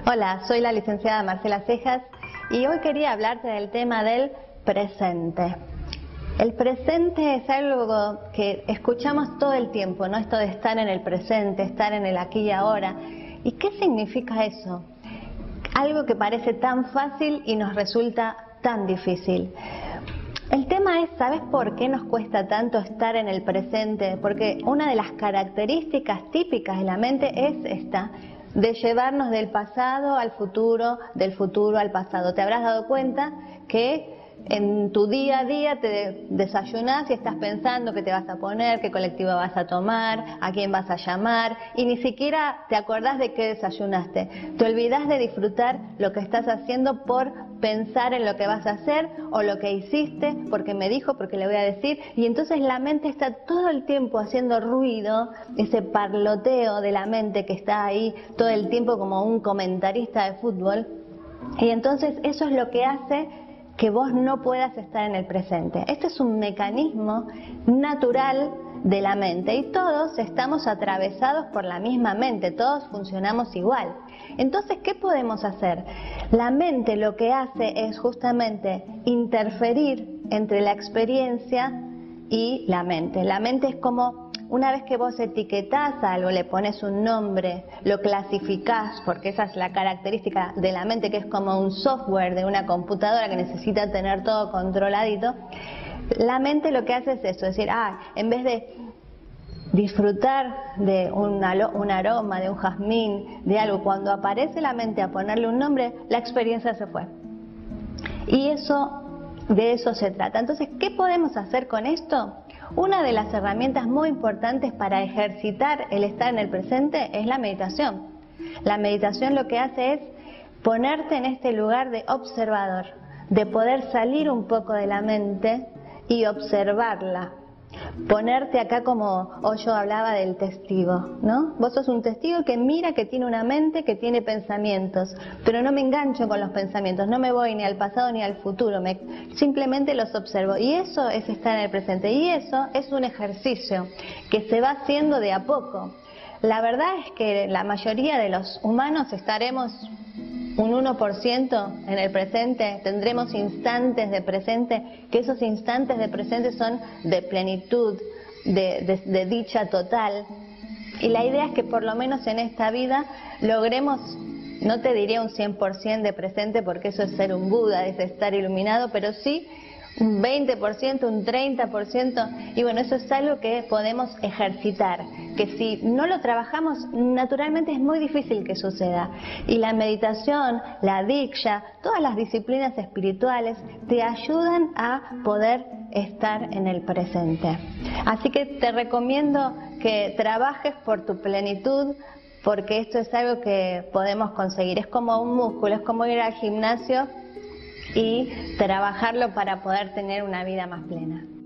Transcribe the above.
Hola, soy la licenciada Marcela Cejas y hoy quería hablarte del tema del presente. El presente es algo que escuchamos todo el tiempo, ¿no? Esto de estar en el presente, estar en el aquí y ahora. ¿Y qué significa eso? Algo que parece tan fácil y nos resulta tan difícil. El tema es, ¿sabes por qué nos cuesta tanto estar en el presente? Porque una de las características típicas de la mente es esta, de llevarnos del pasado al futuro, del futuro al pasado. Te habrás dado cuenta que en tu día a día te desayunás y estás pensando qué te vas a poner, qué colectivo vas a tomar, a quién vas a llamar, y ni siquiera te acordás de qué desayunaste. Te olvidás de disfrutar lo que estás haciendo por pensar en lo que vas a hacer o lo que hiciste, porque me dijo, porque le voy a decir, y entonces la mente está todo el tiempo haciendo ruido, ese parloteo de la mente que está ahí todo el tiempo como un comentarista de fútbol, y entonces eso es lo que hace que vos no puedas estar en el presente. Este es un mecanismo natural de la mente y todos estamos atravesados por la misma mente, todos funcionamos igual. Entonces, ¿qué podemos hacer? La mente lo que hace es justamente interferir entre la experiencia y la mente. La mente es como una vez que vos etiquetás algo, le pones un nombre, lo clasificás, porque esa es la característica de la mente, que es como un software de una computadora que necesita tener todo controladito. La mente lo que hace es eso, es decir, en vez de disfrutar de un aroma, de un jazmín, de algo, cuando aparece la mente a ponerle un nombre, la experiencia se fue. Y de eso se trata. Entonces, ¿qué podemos hacer con esto? Una de las herramientas muy importantes para ejercitar el estar en el presente es la meditación. La meditación lo que hace es ponerte en este lugar de observador, de poder salir un poco de la mente y observarla. Ponerte acá como Osho hablaba del testigo, ¿no? Vos sos un testigo que mira que tiene una mente, que tiene pensamientos, pero no me engancho con los pensamientos, no me voy ni al pasado ni al futuro, simplemente los observo. Y eso es estar en el presente, y eso es un ejercicio que se va haciendo de a poco. La verdad es que la mayoría de los humanos estaremos un 1% en el presente, tendremos instantes de presente, que esos instantes de presente son de plenitud, de dicha total. Y la idea es que por lo menos en esta vida logremos, no te diría un 100% de presente, porque eso es ser un Buda, es estar iluminado, pero sí un 20%, un 30%, y bueno, eso es algo que podemos ejercitar, que si no lo trabajamos, naturalmente es muy difícil que suceda. Y la meditación, la diksha, todas las disciplinas espirituales te ayudan a poder estar en el presente. Así que te recomiendo que trabajes por tu plenitud, porque esto es algo que podemos conseguir. Es como un músculo, es como ir al gimnasio y trabajarlo para poder tener una vida más plena.